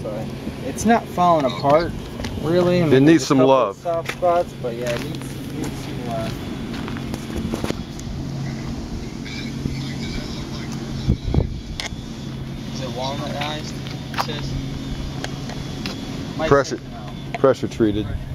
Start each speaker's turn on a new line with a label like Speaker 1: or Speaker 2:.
Speaker 1: but it's not falling apart really. I mean,
Speaker 2: it needs some love.
Speaker 1: Soft spots, but yeah, it needs some love. Is it walnut-ized? It says.
Speaker 2: Pressure treated.